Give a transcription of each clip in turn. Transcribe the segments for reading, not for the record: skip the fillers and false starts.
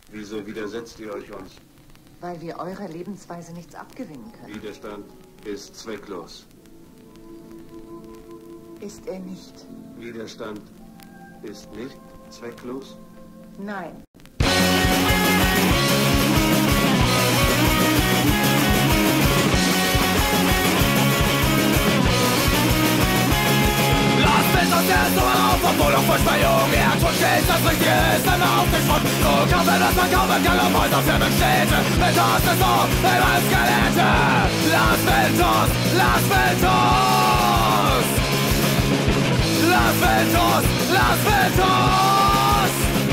Wieso widersetzt ihr euch uns? Weil wir eurer Lebensweise nichts abgewinnen können. Widerstand ist zwecklos. Ist er nicht? Widerstand ist nicht zwecklos? Nein. Das erste Mal auf, obwohl noch furchtbar jung. Er tut stets, das Richtige ist einmal aufgeschwommen. So kaufen, was man kaufen kann, um Häuser für Städte. Ventos ist so, immer Skelette. Las Ventos, Las Ventos. Las Ventos, Las Ventos.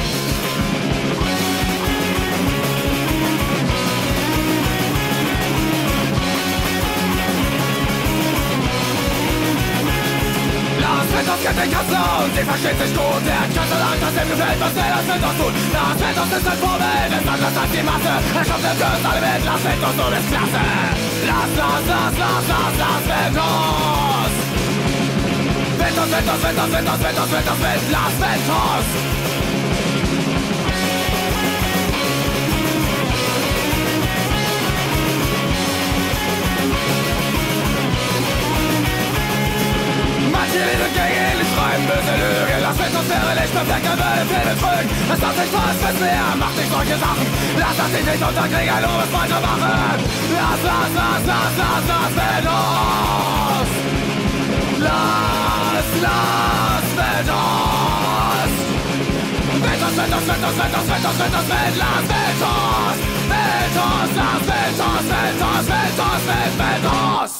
Las Ventos kennt den Kanzler und sie versteht sich gut. Der Kanzler sagt, dass ihm gefällt, was der Las Ventos tut. Las Ventos ist ein Vorbild, ist anders als die Masse. Er schafft den Kurs, alle mit Las Ventos, du bist klasse. Las Ventos. Ventos, Ventos, Ventos, Ventos, Ventos, Ventos, Ventos, Las Ventos. Manche lesen gegen ähnlich schreiben böse Lüge. Las Ventos wäre nicht perfekt, er will Filme trügen. Es darf sich was wissen, er macht nicht solche Sachen. Lass das sich nicht unterkriegen, nur was Falsche machen. Las Ventos. Las Ventos. Ventos, Ventos, Ventos, Ventos, Ventos, Ventos, Las Ventos. Ventos, Las Ventos, Ventos, Ventos, Ventos.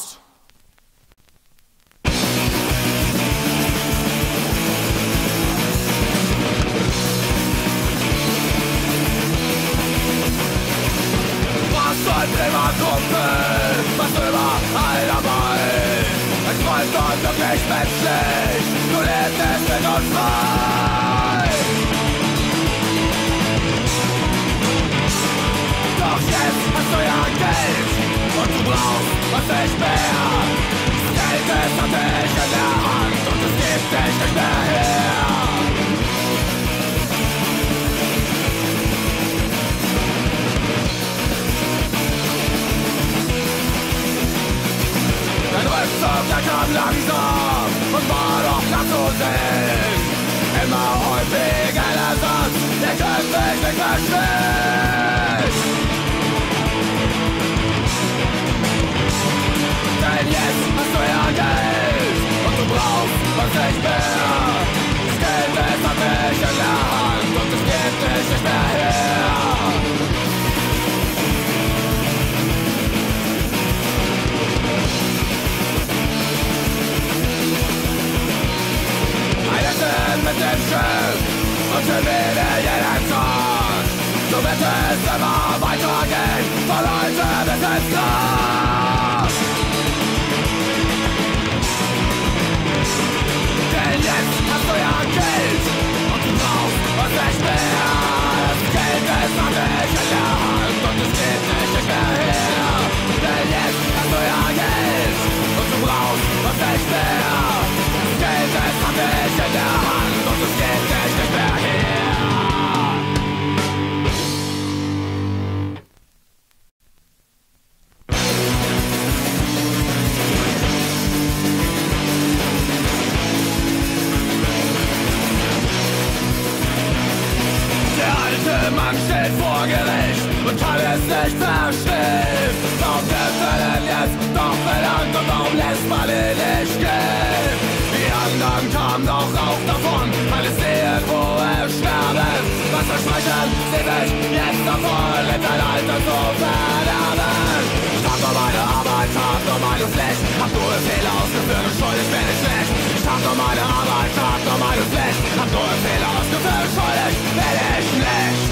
So ein Privatkumpel, was überall dabei. Es träumt und wirklich menschlich, du lebst es mit uns frei. Doch jetzt hast du ja Geld und du brauchst was nicht mehr. Das Geld ist an dich in der Hand und es gibt dich nicht mehr her. Dein Rückzug, der kam langsam und war doch klar zu sehen. Immer häufiger der Satz, der könnte mich nicht verstehen. Denn jetzt hast du ja Geld und du brauchst was nicht mehr. Das Geld ist an dich in der Hand und es gibt dich nicht mehr her. Mit dem Schiff und schon wieder jeden Tag. So wird es immer weitergehen, von heute bis ins Grab. Denn jetzt hast du ja Geld und du brauchst was nicht mehr. Das Geld ist an dich in der Hand und es geht nicht mehr her. Denn jetzt hast du ja Geld und du brauchst was nicht mehr. Das Geld ist an dich in der Hand und es geht nicht mehr her. Der alte Mann steht vor Gericht und kann es nicht verstehen. Warum wird er denn jetzt doch verlangt und warum lässt man ihn nicht gehen? Die anderen kamen doch auch davon, weil es sehen, wo er sterben. Was versprechen sie sich jetzt davon, in dein Alter zu verderben? Ich hab nur meine Arbeit, hab nur meine Pflicht, hab nur Fehler ausgeführt und schuldig bin ich nicht. Ich hab nur meine Arbeit, hab nur meine Pflicht, hab nur Fehler ausgeführt und schuldig bin ich nicht.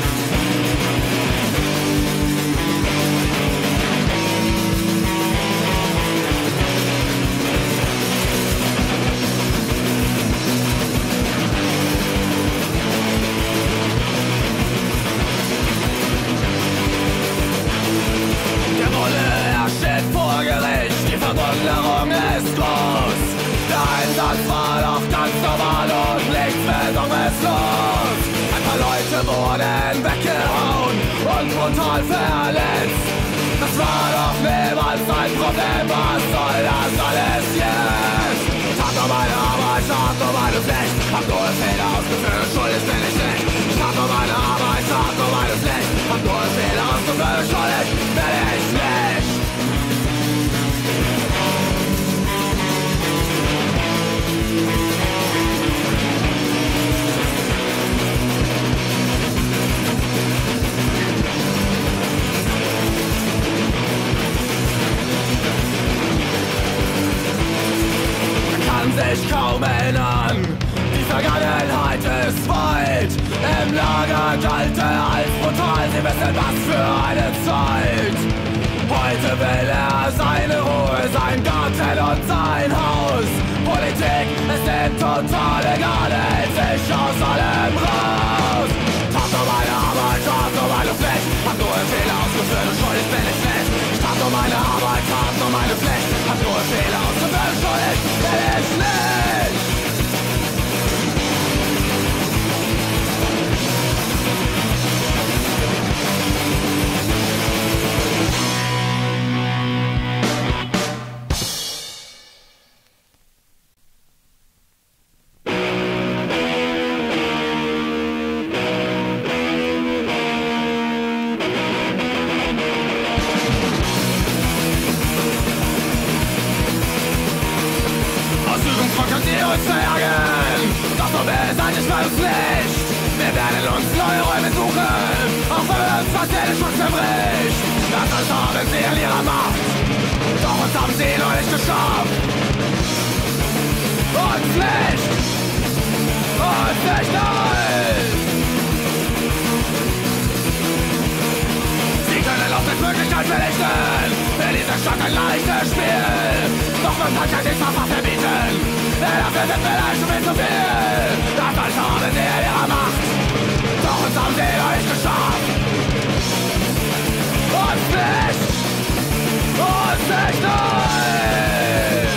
Verwunderung ist groß. Der Einsatz war doch ganz normal und nichts Besonderes los. Leute wurden weggehauen und brutal verletzt. Das war doch niemals ein Problem, was soll das alles jetzt? Ich hab nur meine Arbeit, ich hab nur meine Pflicht, hab nur einen Fehler ausgeführt, schuldig bin ich nicht. Ich hab nur meine Arbeit, ich hab nur meine Pflicht, hab nur einen Fehler ausgeführt, schuldig bin ich nicht. Sich kaum erinnern, die Vergangenheit ist weit. Im Lager galt er als brutal, sie wissen was für eine Zeit. Heute will er seine Ruhe, sein Garten und sein Haus. Politik ist ihm total egal, er hält sich aus allem raus. Tat nur meine Arbeit, tat nur meine Pflicht, hab nur einen Fehler ausgeführt und schuldig bin ich nicht. Ich tat nur meine Arbeit, tat nur meine Pflicht, hab nur einen Fehler ausgeführt und schuldig bin ich nicht. Doch so beseitigt man uns nicht. Wir werden uns neue Räume suchen, auch wenn uns fast jede Chance zerbricht. Das alles haben sie in ihrer Macht, doch uns haben sie noch nicht geschafft. Uns nicht, nein. Sie können auf die Möglichkeit vernichten, in dieser Stadt ein leichtes Spiel. Doch man kann kein Verfahren verbieten, denn dafür sind vielleicht schon viel zu viel. Das alles haben sie in ihrer Macht, doch uns haben sie noch nicht geschafft. Uns nicht, nein.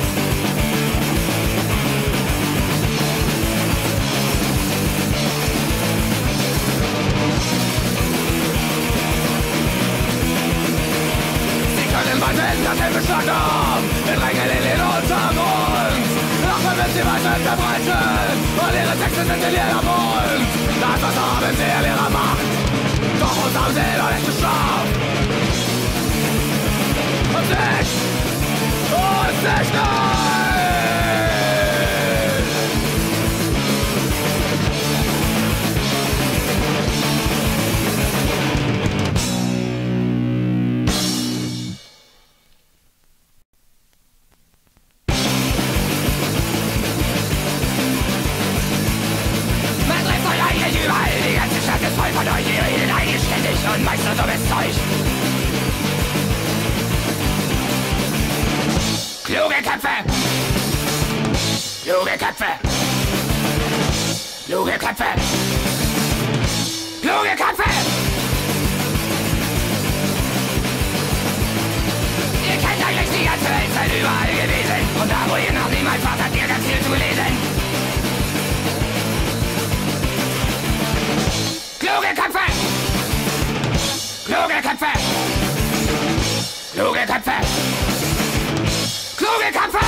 Können bald werden, das Himmel schlagt auf, wir drängen in den Untergrund. Doch wir müssen sie weiter verbreiten, und ihre Texte sind in jeder Mund. Das was haben sie in ihrer Macht, doch uns haben sie noch nicht geschafft. Und nicht, nein! Voll von euch, ihr redet eigenständig und meist nur dummes Zeug. Kluge Köpfe! Kluge Köpfe! Kluge Köpfe! Kluge Köpfe! Ihr kennt eigentlich die ganze Welt, seid überall gewesen. Und da wo ihr noch niemals wart, habt ihr ganz viel zu lesen. Kluge Köpfe! Kluge Köpfe! Kluge Köpfe! Kluge Köpfe!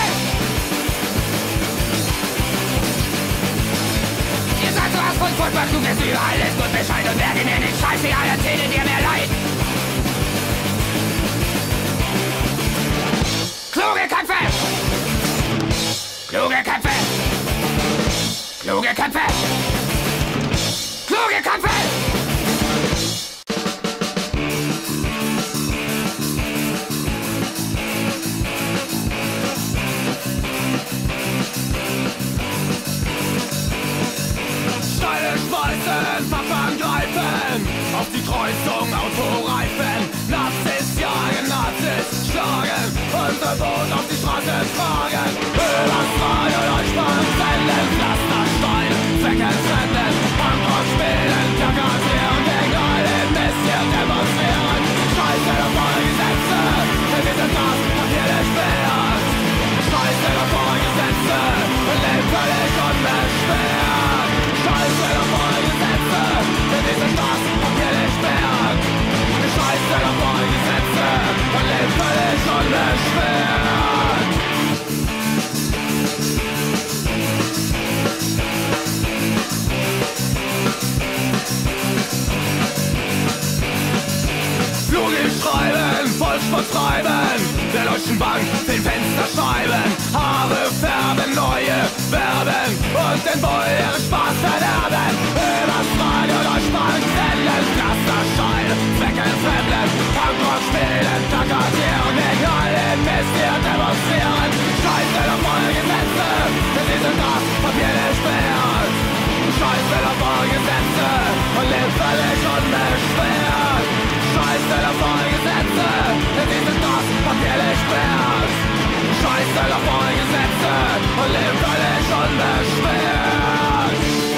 Ihr seid sowas von furchtbar klug, dass ihr über alles gut Bescheid und wer mir nicht scheißegal, erzählt ihr mir leid. Kluge Köpfe! Kluge Köpfe! Kluge Köpfe! Kluge Köpfe! Steine schmeißen, Waffen greifen, auf die Kreuzung Autoreifen. Nazis jagen, Nazis schlagen, unsere Boot auf die Straße tragen. Übers freie Deutschland senden, Pflasterstein, Zwecken senden, Punkrock spielen, Plakatieren, gegen alle Mist hier demonstrieren. Scheiße auf eure Gesetze, denn wir sind das, was ihr nicht wert. Scheiße auf eure Gesetze, und lebt völlig unbeschwert. Scheiße auf eure Gesetze, Deutschen Bank, den Fensterscheiben, Haare färben, neue Verben und den Bull ihren Spaß verderben. Übers Radio Deutschbank senden, Pflasterschein, Zwecken fremden, Punkrock spielen, plakatieren, gegen allen Mist hier demonstrieren. Scheiße auf eure Gesetze, denn sie sind das Papier nicht wert. Scheiße auf eure Gesetze und lebt völlig unbeschwert. Scheiße auf eure Gesetze, denn sie sind das Papier nicht wert. Scheiße auf eure Gesetze und lebt völlig unbeschwert.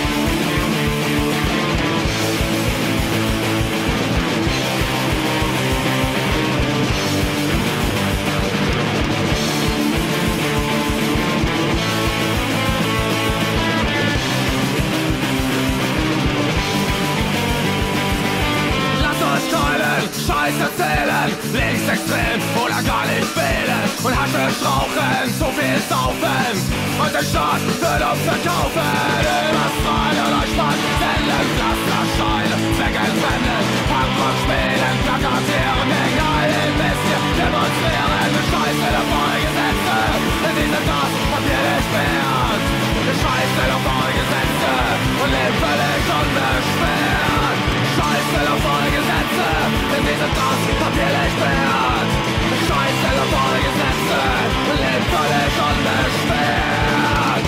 Scheiß erzählen, linksextrem oder gar nicht wählen und Haschisch rauchen, zu viel saufen und den Staat für uns verkaufen. Übers Radio Deutschland senden, Pflasterscheine, Zwecken fremden, Punkrock spielen, plakatieren, gegen allen Mist hier demonstrieren. Scheiße auf eure Gesetze, denn sie sind das Papier nicht wert. Scheiße auf eure Gesetze und lebt völlig unbeschwert. Scheiße auf eure Gesetze, denn sie sind das Papier nicht wert. Scheiße auf eure Gesetze, lebt völlig unbeschwert.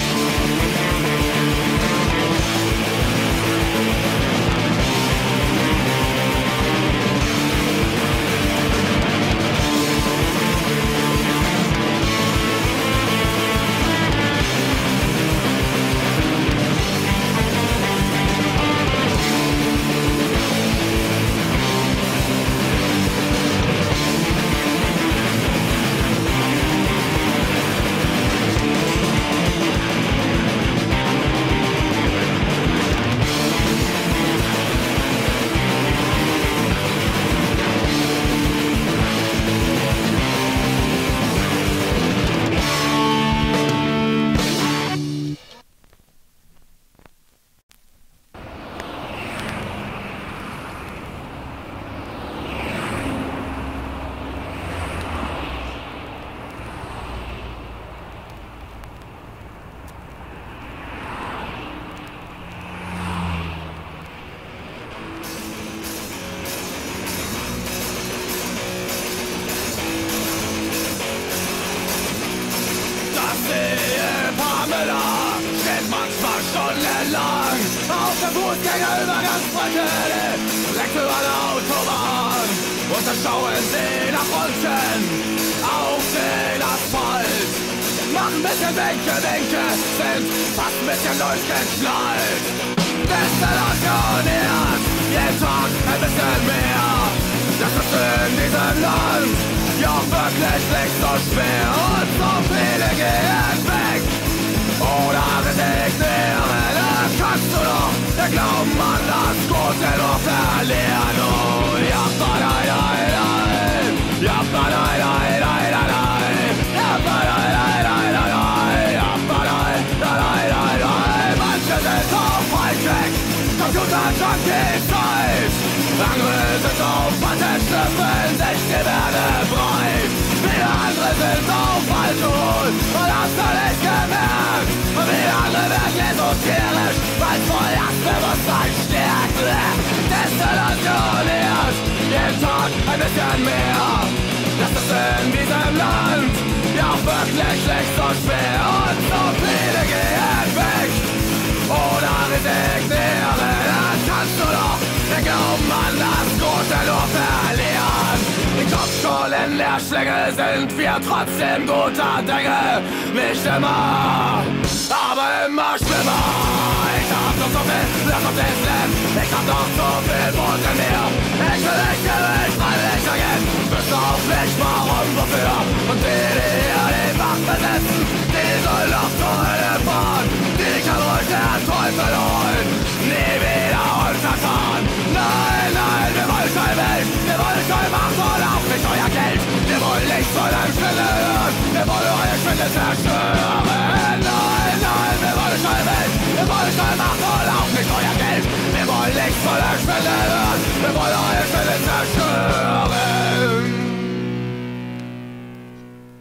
Auf der Fußgängerübergangsbrücke, direkt über der Autobahn. Und da schauen sie nach unten auf den Asphalt. Machen ein bisschen Winke, sind fast ein bisschen durchgeknallt. Desillusioniert, jeden Tag ein bisschen mehr. Das ist in diesem Land ja wirklich nicht so schwer. Und so viele gehen weg oder resignieren. Kannst du doch der Glauben an das Gute noch verlieren. Oh, ja, nein, nein, nein. Ja, nein, nein, nein, nein, nein. Ja, nein, nein, nein, nein, nein. Ja, nein, nein, nein, nein. Manche sind auf Hightech, Computer-Junkie-Zeit. Andere sind auf Patentschlüpfen, sich die Werde breit. Viele andere sind auf Alkohol und hast du nicht gemerkt. Und viele andere werden esoterisch, weil voll das Bewusstsein stärkt. Desillusioniert, jeden Tag ein bisschen mehr. Das ist in diesem Land ja auch wirklich nicht so schwer. Und so viele gehen weg oder resignieren. Dann kannst du doch den Glauben an das Gute nur verlieren. Die Kopfkohlen-Leerschläge sind wir trotzdem guter Dinge. Nicht immer, aber immer schlimmer. Ich hab noch so viel Lust auf das Leben. Ich hab noch so viel Wut in mir. Ich will freiwillig gehen. Wüsste auch nicht warum, wofür. Und die hier die Macht besitzen, die sollen noch zur Hölle fahren. Die kann ruhig der Teufel holen. Nie wieder untertan. Nein, nein, wir wollen keine Welt. Wir wollen keine Macht und auch nicht euer Geld. Wir wollen nichts von einem Schwindel hören. Wir wollen eure Schwindel zerstören. Nein, nein, wir wollen keine Welt. Wir wollen keine Macht und auch nicht euer Geld. Wir wollen nichts von einem Schwindel hören. Wir wollen eure Schwindel zerstören.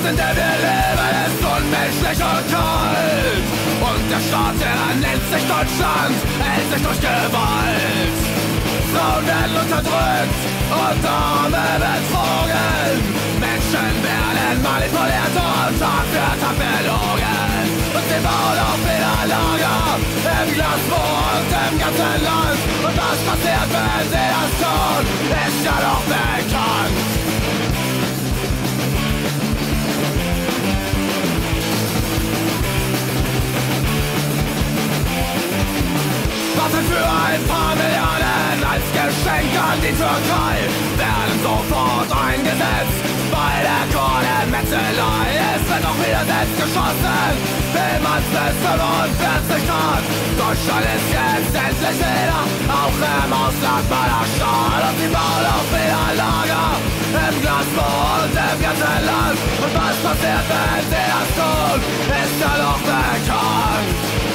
in der wir leben, ist unmenschlich und kalt. Und der Staat, der nennt sich Deutschland, hält sich durch Gewalt. Frauen werden unterdrückt und Arme betrogen. Menschen werden manipuliert und Tag für Tag belogen. Und sie bauen auf wieder Lager im Glasgow und im ganzen Land. Und was passiert, wenn sie das tun, ist ja doch bekannt. Waffen für ein paar Milliarden als Geschenk an die Türkei werden sofort eingesetzt. Bei der Kohlemetzelei es wird auch wieder selbst geschossen. Will man's bis 45 Grad. Deutschland ist jetzt endlich wieder auch im Ausland bei der Stadt. Und sie bauen auch wieder Lager im Glasgow und im ganzen Land. Und was passiert, wenn sie das tun, ist ja doch bekannt.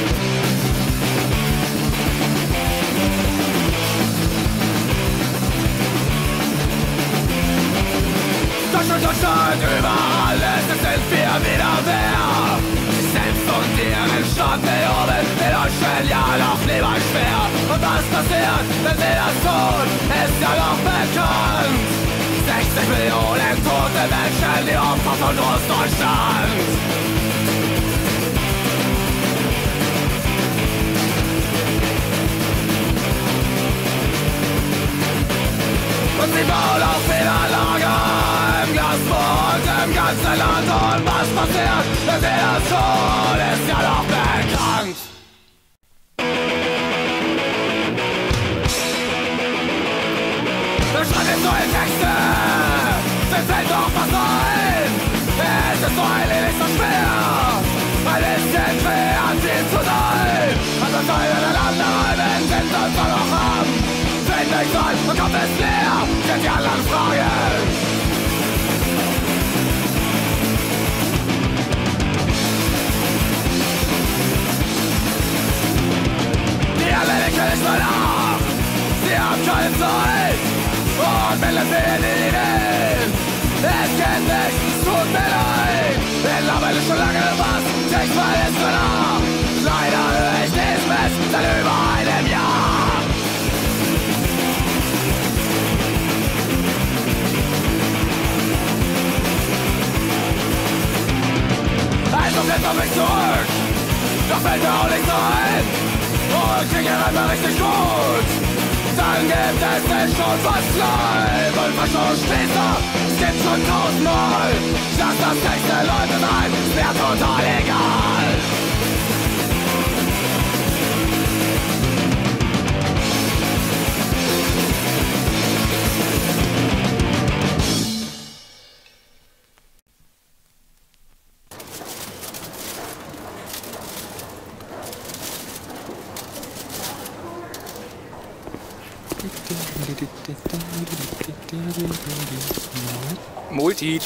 Deutschland, überall ist es sind wir wieder wer. Sich selbst und ihren Staat beoben, in Deutschland ja doch lieber schwer. Und was passiert, wenn sie das tun, ist ja doch bekannt. 60 Millionen tote Menschen, die Opfer von Großdeutschland. Und sie bauen auch wieder Lager im Glasgow und im ganzen Land. Und was passiert, wenn sie das tun, ist ja doch bekannt. Schreibt neue Texte, sie fällt doch was ein. Es ist so eilig so schwer, ein bisschen kreativ zu sein. Und das eine oder andere, wenn sie uns doch noch haben. Wenn nicht soll, und kommt es leer, sind die anderen Fragen. Die Analytiker nicht mehr nach, sie haben keine Zeit und melden für die Ideen. Es geht nicht, es tut mir leid, mittlerweile schon lange was, ich weiß es nach. Leider höre ich nichts mehr seit über einem Jahr. Also fällt auf mich zurück, doch fällt mir auch nichts ein. Und krieg ihr einmal richtig gut, dann gibt es nicht schon was Leib. Und Verschluss schließt ab, es gibt schon 1000-mal. Lass das nächste Leute sein, ist mir total egal. Multi.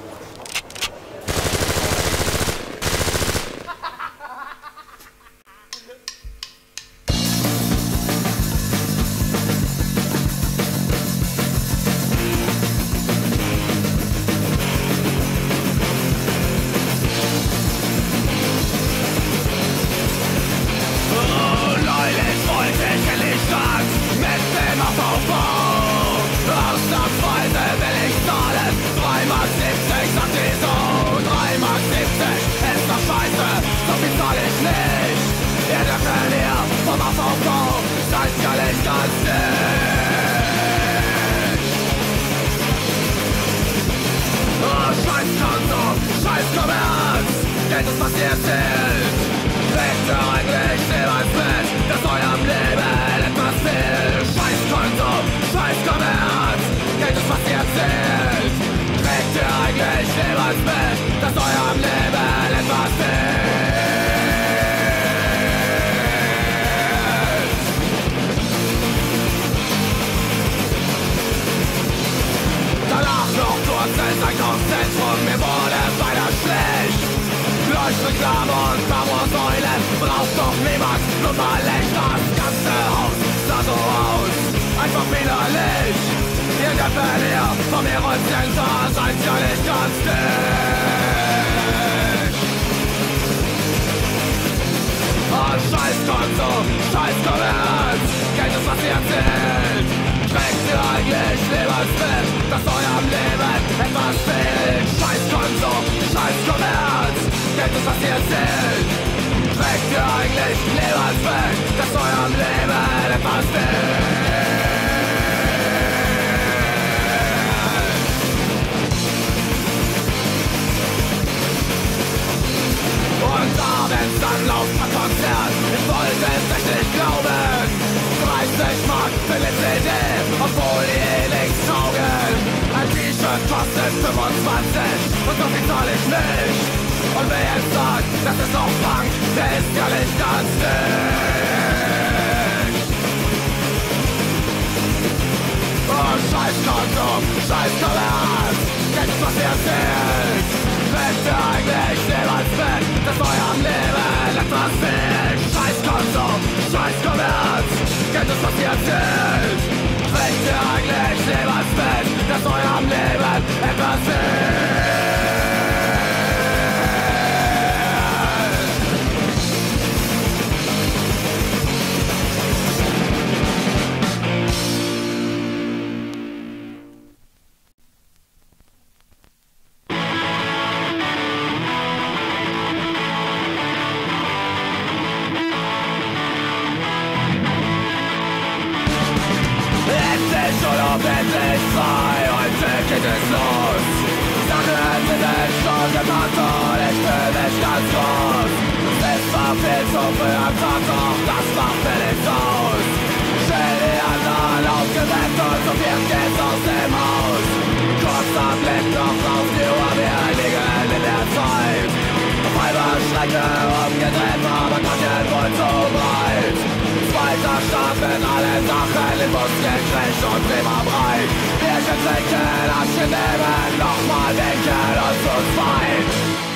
Reklame und Marmorsäulen braucht doch niemand, nur mal Licht. Das ganze Haus sah so aus, einfach widerlich. Ihr Köpfe hier von mir und Center seid ja nicht ganz dicht. Scheiß Konsum, scheiß Kommerz, Geld ist was ihr erzählt. Trägt ihr eigentlich Lebenswert, dass eurem Leben etwas fehlt? Scheiß Konsum, scheiß Kommerz, Geld ist was ihr erzählt. Trägt ihr eigentlich Lebenswert, dass eurem Leben etwas fehlt? Und abends dann lauft ein Konzert, ich wollte es echt nicht glauben. 30 Mark für eine CD, obwohl die eh nichts taugen. Ein T-Shirt kostet 25 und so viel zahl ich nicht. Und wer jetzt sagt, das ist doch Punk, der ist ja nicht ganz dicht. Oh, scheiß Konsum, scheiß Kommerz, Geld ist was ihr erzählt. Trägt ihr eigentlich Lebenswert, dass eurem Leben etwas fehlt? Scheiß Konsum, scheiß Kommerz, Geld ist was ihr erzählt. Trägt ihr eigentlich Lebenswert, dass eurem Leben etwas fehlt? Endlich frei, heute geht es los. Sachen sind echt schon gemacht und ich fühl mich ganz groß. Es war viel zu früh am Tag, doch das macht mir nichts aus. Stell die anderen aufgeweckt und so viel geht's aus dem Haus. Kurzer Blick noch auf die Uhr, wir liegen in der Zeit. Auf halber Strecke umgedreht, aber Taschen wohl zu breit. Zweiter Start mit allen Sachen, den Muskeln schlecht und immer breit. Bierchen trinken, Abschied nehmen, nochmal winken und zu zweit.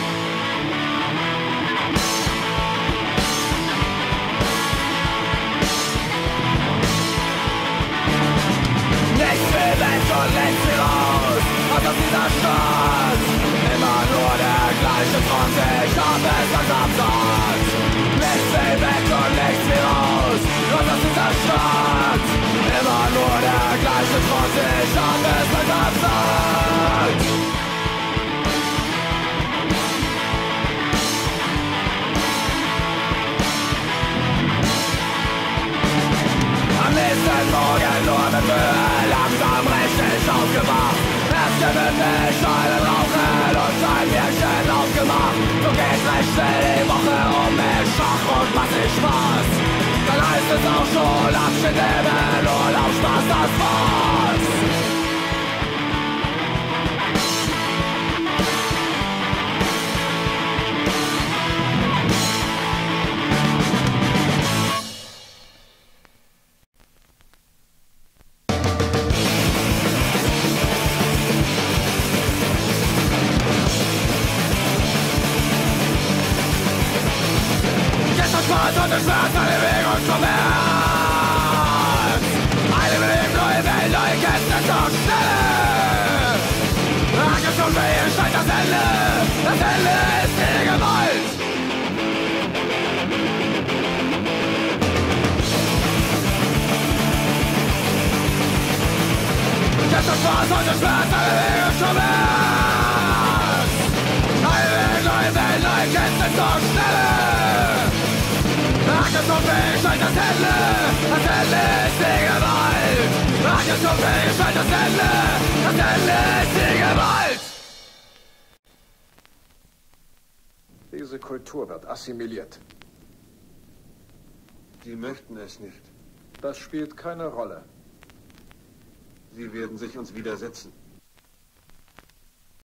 Nichts wie weg und nichts wie raus, aus dieser Stadt. Immer nur der gleiche Trotz, ich hab es langsam satt. Nichts wie weg und nichts wie raus, aus dieser Stadt. Immer nur der gleiche Trotz, ich hab es langsam satt. Am nächsten Morgen nur mit Mühe, langsam richtig aufgewacht. Erst gemütlich einen rauchen und ein Bierchen aufgemacht. So geht recht schnell die Woche mit Schach und massig Spaß. Dann heißt es auch schon Abschied nehmen, Urlaub, Spaß, das war's. Spaß und es wird eine Bewegung Kommerz. Eine Bewegung, neue Welt, neue Kenntnisse und Stelle. Angst und Wehen scheint das Ende. Das Ende ist die Gewalt. Jetzt und Spaß und es wird eine Bewegung Kommerz. Eine Bewegung, neue Welt, neue Kenntnisse und Stelle. Angst und Wehen scheint das Ende ist die Gewalt. Angst und Wehen scheint das Ende ist die Gewalt. Diese Kultur wird assimiliert. Sie möchten es nicht. Das spielt keine Rolle. Sie werden sich uns widersetzen.